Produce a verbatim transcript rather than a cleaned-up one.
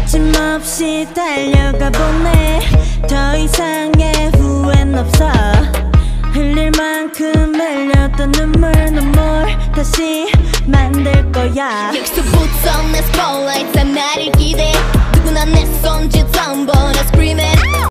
거침없이 달려가 보네. 더 이상의 후회는 없어. 흘릴 만큼 흘렸던 눈물 눈물 다시 만들 거야. 여기서부터 let's go